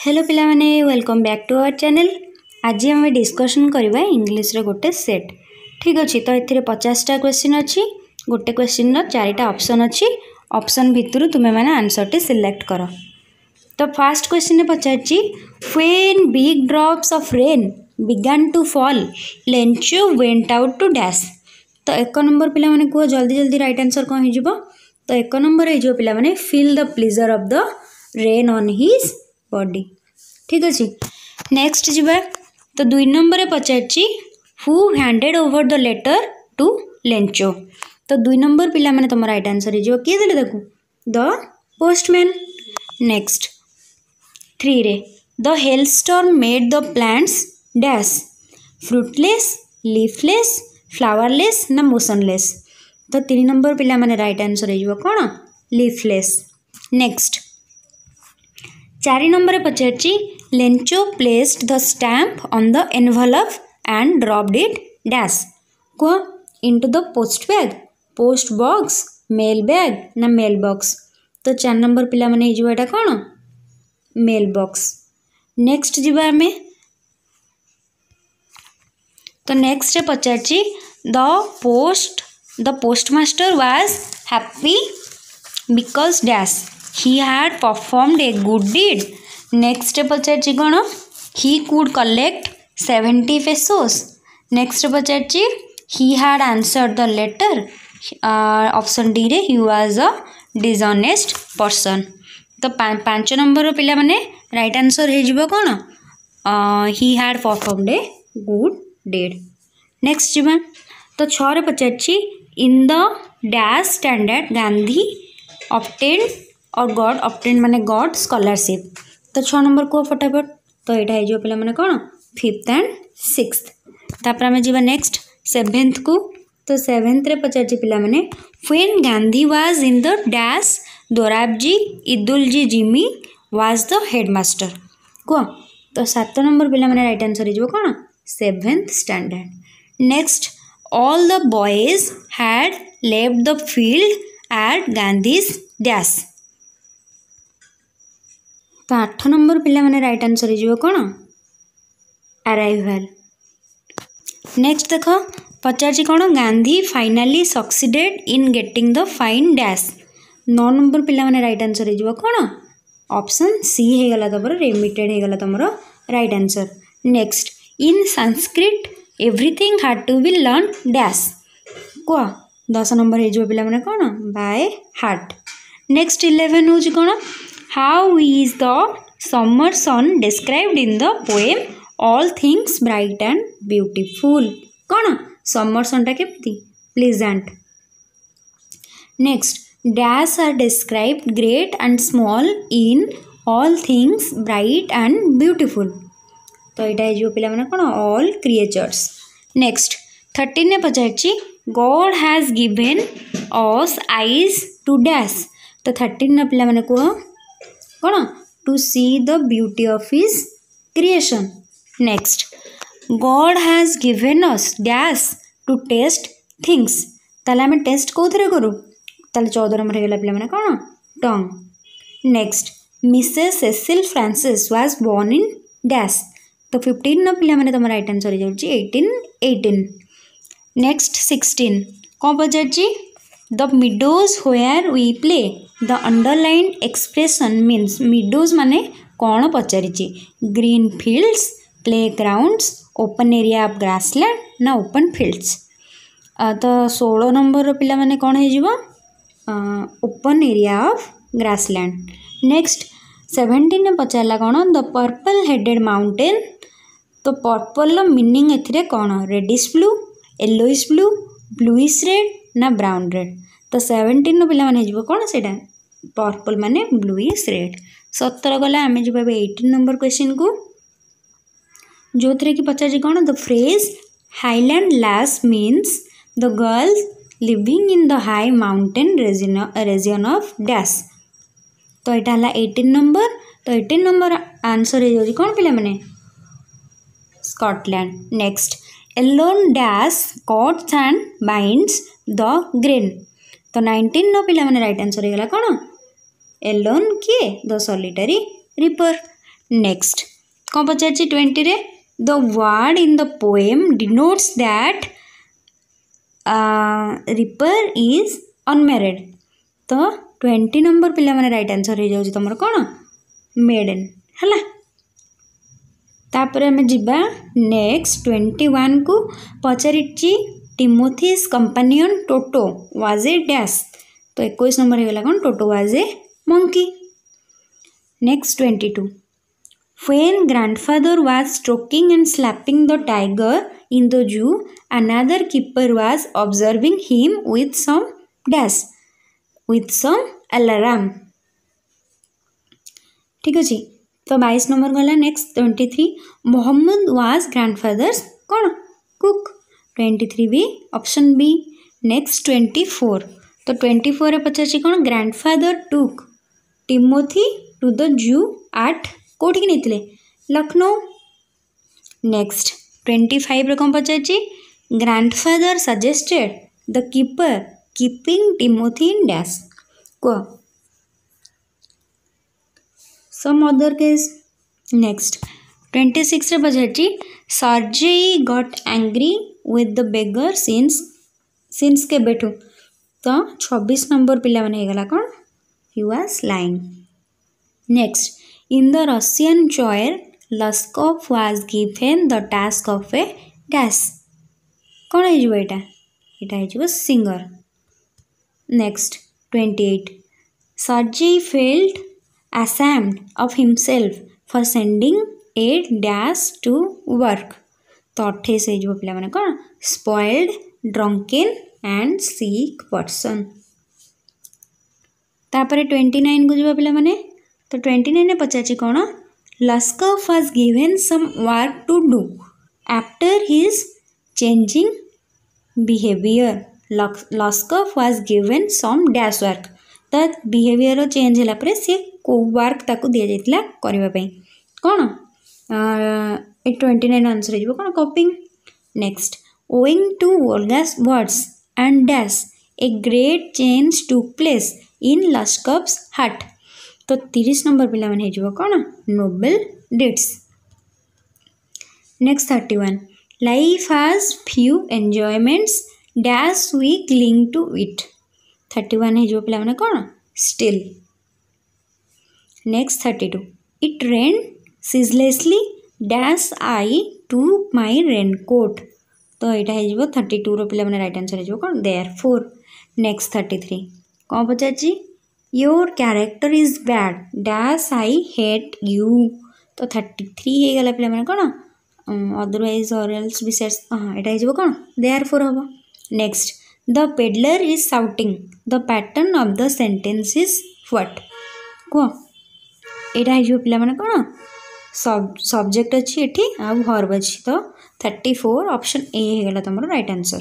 Hello पिला माने welcome back to our channel. आज आम डिस्कसन करवा इंग्लिश रे गोटे सेट। ठीक अच्छे तो ये 50टा क्वेश्चन अच्छी गोटे क्वेश्चन 4टा ऑप्शन अच्छी। ऑप्शन भितर तुम्हें मैंने आंसर टी सिलेक्ट कर। तो फर्स्ट क्वेश्चन ने पचारची when big drops of rain began to fall Lencho went out to dash. तो एक नंबर पिला माने कह जल्दी जल्दी राइट आंसर कौन हो। तो एक नंबर हो पिला माने feel the pleasure of the rain on his body. ठीक अच्छे नेक्स्ट जीवा। तो 2 नंबर रे पचारची who handed over the letter to Lencho. तो 2 नंबर पिला माने तुम राइट आंसर हो किए देले देखो द पोस्टमैन। नेक्स्ट 3 रे the hailstorm made the plants dash fruitless leafless flowerless ना मोशनलेस। तो 3 नंबर पिला माने राइट आंसर हो कौन लीफलेस। नेक्स्ट 4 नंबर पचारची Lencho placed the stamp on the envelope and dropped it dash कह into the post bag post box mail bag ना mail box. तो 4 नंबर पिला माने हो एटा कौन मेल बॉक्स। नेक्स्ट जीवा आमे। तो नेक्स्ट पचारची the postmaster was happy because dash he had performed a good deed। Next पचारची कौन he could collect 70 pesos। Next पचारची he had answered the letter option D रे he was a dishonest person। तो 5 number पिला माने right answer हो कौन he had performed a good deed। Next जीवा। तो 6 पचारची in the dash standard Gandhi obtained और गॉड ऑप्टेन माने गॉड स्कॉलरशिप। तो 6 नंबर को फटाफट। तो यहाँ हो पे मैंने कौन 5th एंड 6th। तापर आम जा नेक्स्ट 7th को। तो 7th रे पचारची पिला माने when Gandhi was in the dash Dorabji Edulji Gimi was the headmaster कह। तो 7 नंबर पिला माने राइट आंसर हो कौन 7th standard. Next all the boys had left the field at Gandhi's dash. तो 8 नंबर पिला माने राइट आंसर हो कौन अराइवल। नेक्स्ट देख पचारची कौन Gandhi finally succeeded in getting the fine dash. 9 number पिला माने राइट आंसर हो कौन ऑप्शन सी हो गला तुम रेमिटेड हो गला तुम right answer. Next in Sanskrit everything had to be learn dash कह। 10 नंबर हो पिला माने कौन बाय हार्ट। नेक्स्ट 11 हूँ कौन how is the summer sun described in the poem all things bright and beautiful कौन समर सन टा केमती pleasant. Next dash are described great and small in all things bright and beautiful. तो यहाँ हो पिला माने कौन ऑल क्रिएचर्स। नेक्स्ट 13 ने पचारची God has given us eyes to dash. तो 13 ने पिला माने कह कौन to see the beauty of his creation. Next God has given us dash to taste things. ताले आमे टेस्ट कौन करूँ ताले 14 नंबर हो पिला माने कौन tongue. Next Mrs Cecil Francis was born in dash. तो 15 न पिला माने तुम राइट आंसर हो 18। नेक्स्ट 16 कौन पचारची the meadows where we play the underline expression means meadows माने कौन पचारिची green fields play grounds open area of grassland ना ओपन फील्ड्स। तो 16 नंबर पिला माने कौन हो open area of grassland. Next 17 ने पचारला कौन द पर्पल हेडेड माउंटेन। तो पर्पल मीनिंग एथिरे कौन reddish blue yellowish blue bluish red ना ब्राउन रेड। तो 17 पिला माने हो कौन से पर्पल माने ब्लूइश रेड। 17 गला आम जा 18 नंबर क्वेश्चन को जो थी कि पचार कौन the phrase highland lass means the girls living in the high mountain region of dash. तो यहाँ है 18 नंबर। तो 18 नंबर आंसर हो कौन पिला माने Scotland. Next alone dash cuts and binds the grain. तो 19 न पिला माने राइट आंसर हो कौन एलोन किए द सॉलिटरी रिपर। नेक्स्ट कौन पचार 20 रे the word in the poem denotes that reaper is unmarried तो 20 नंबर पिला माने राइट आंसर हो जाउची तमर कोन मेडन हला तापर हमें जिबा नेक्स्ट 21 को पचारिची Timothy's companion Toto was a dash तो 21 नंबर हो गला कोन Toto was a monkey next 22 When grandfather was stroking and slapping the tiger in the zoo, another keeper was observing him with some dash, with some alarm. ठीक अच्छे तो 22 number गला नेक्स्ट 23 Mohammad was grandfather's कौन cook 23 भी option B next 24 तो 24 रे पचार कौन grandfather took Timothy to the zoo at कौटी नहीं लखनऊ नेक्स्ट 25 रे कौन पचार grandfather suggested the keeper keeping Timothy in dash को सम अदर केस नेक्स्ट 26 रे पचार Sergei got angry with the beggar since के बेठू तो 26 नंबर पिला माने गला कौन he was lying next In the Russian choir, Luskov was given the task of a dash. कौन है जो बेटा? इटा है जो singer. Next 28. Sergei felt ashamed of himself for sending a dash to work. तो 28 है जो पिला माने कौन? Spoiled, drunken and sick person. तापरे 29 को जो पिला माने तो 29 ने पचार कौन Lushkoff was given some work to do after his changing behaviour Lushkoff was given some dash work तो बिहेवियर चेंज होला परे से को वर्क ताको दिया जाइतला करबा पई कौन 29 आंसर हो कौन copying next owing to Olga's words and dash a great change took place in Lushkoff's heart तो 30 नंबर पिला माने हो कौन noble deeds next 31 life has few enjoyments dash we cling to it 31 है पिला माने कौन still next 32 it rain ceaselessly dash I to my raincoat तो यहाँ हो 32 रो पिला माने राइट आंसर हो कौन देयरफॉर नेक्स्ट 33 कौन पचार your character is bad dash I hate you तो 33 हो गला पे कौन अदरवाइज और एल्स बिसाइड्स हाँ यहाँ हो कौन देयरफॉर हम next the peddler is shouting the pattern of the sentence is what कह यहाँ हो पे कौन सब्जेक्ट अच्छी एठी आ वर्ब अच्छी तो 34 ऑप्शन ए हो गला तुम राइट आंसर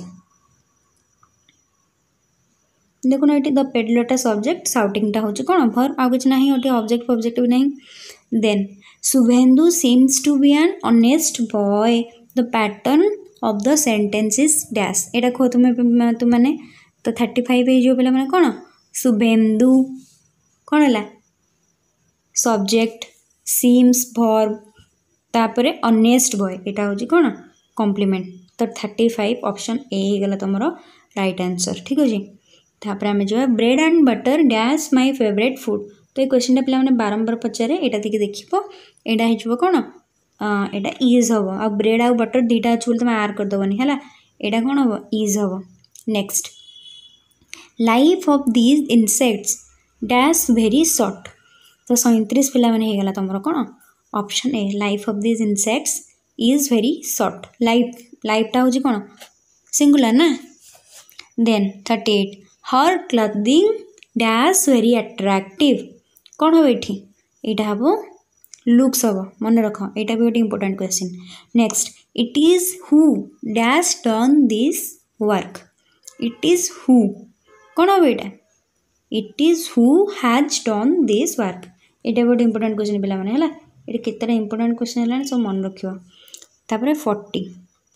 देखो ना ये द पेडलरटा सब्जेक्ट साउटिंगटा हूँ कौन भर आउ कि ना ऑब्जेक्ट ऑब्जेक्ट भी नहीं then Subhendu seems to be an honest boy the pattern of the sentence is dash यहाँ कह तुमने तो 35 हो पे कौन शुभेन्दु कौन है सब्जेक्ट सीम्स भर्ब तापर ऑनेस्ट बॉय यहाँ हूँ कौन कॉम्प्लीमेंट तो 35 ऑप्शन ए हो गला तुम राइट आंसर ठीक अच्छे तापर आम जो bread and butter dash my favourite food तो ये क्वेश्चन पे बारंबार पचारे यहाँ देखिए देख यहाँ हो कौन यहाँ इज हम आ ब्रेड आ बटर दुटा अच्छे तुम आर करदेवनी है यहाँ कौन हम इज हम next life of these insects dash very short तो 37 पिला माने हो गला तुम कौन option A life of these insects is very short लाइफटा हूँ कौन सिंगुलर ना then 38 her clothing dash very attractive कौन हम ये हम लुक्स हम मन रख यहाँ भी गोटे important question next it is who dash done this work it is who कौन हम यहाँ it is who has done this work यहाँ गोटे इंपोर्टेंट क्वेश्चन पे है ये केतटा इंपोर्टेंट क्वेश्चन है सब मन रखिए 40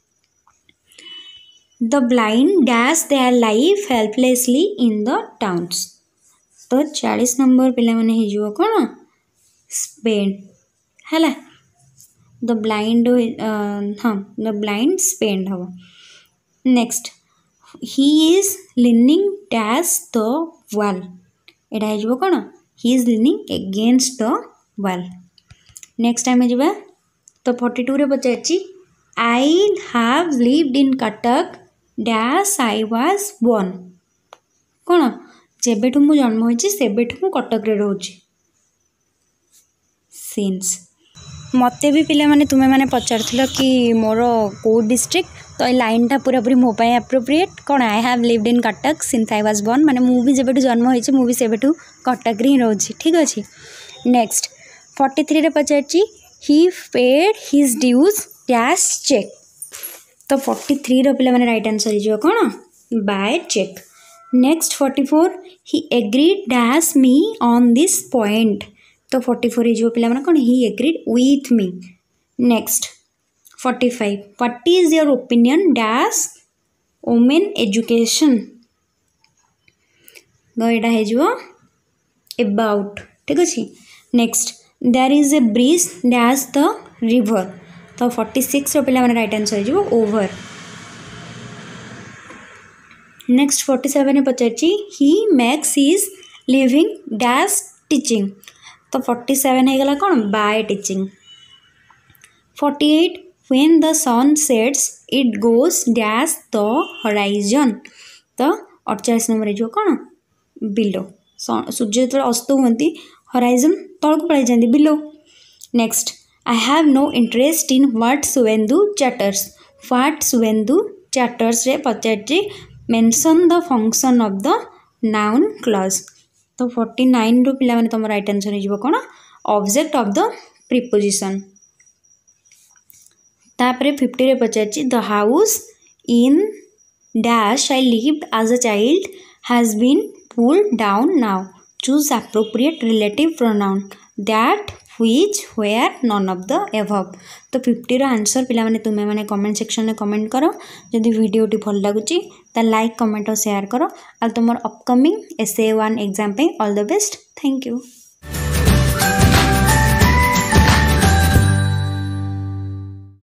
The blind dash their life helplessly in the towns तो 40 नंबर पिला माने हो कौन स्पेन है द ब्लाइंड हाँ द ब्लाइंड स्पेंड हम next he is leaning dash the wall एटा हो कौन he is leaning against the wall next आम जा तो 42 रे पचार I have lived in Cuttack dash I was born कौन जेबेठू मु जन्म होइछि सेबेठू मु कटक रे रहउछि सिंस मते भी पिला माने तुमे माने पचारथिलो कि मोर को डिस्ट्रिक्ट तो लाइन टा पूरा पूरी मो पाए एप्रोप्रिएट कौन I have lived in Cuttack since I was born माने मु भी जेबेठू जन्म होइछि मु भी सेबेठू कटक रे रहउछि ठीक अछि नेक्स्ट 43 रे पचारछि he paid his dues dash check तो 43 रो पिला माने राइट आंसर हिजो कौन by check next 44 he agreed dash me on this point तो 44 जो पिला माने कौन he agreed with me next 45 what is your opinion dash women education तो यहाँ है अबाउट ठीक अच्छे next there is a bridge dash the river तो 46 रो पिला माने राइट आंसर हो ओवर नेक्स्ट 47 पचार he makes his living dash teaching तो 47 है गला कौन by teaching 48 when the sun sets it goes dash the horizon तो 48 नंबर जो कौन बिलो सूर्य जो अस्त हुए होराइजन तौक पड़े जाती below next I have no interest in what Subhendu chatters what Subhendu chatters रे पचार mention the function of the noun clause तो 49 रो पिला माने तुम राइट आंसर हो कौन ऑब्जेक्ट ऑफ द प्रीपोजिशन तापरे 50 रे पचार the house in dash I lived as a child has been pulled down now choose appropriate relative pronoun that which where none of the above तो 50 रो answer पिला माने तुमे माने कमेंट सेक्शन में comment करो जदि वीडियोटी भल लगुची ता लाइक कमेंट और शेयर करो आ तुम अपकमिंग SA1 एग्जाम पे all the best thank you.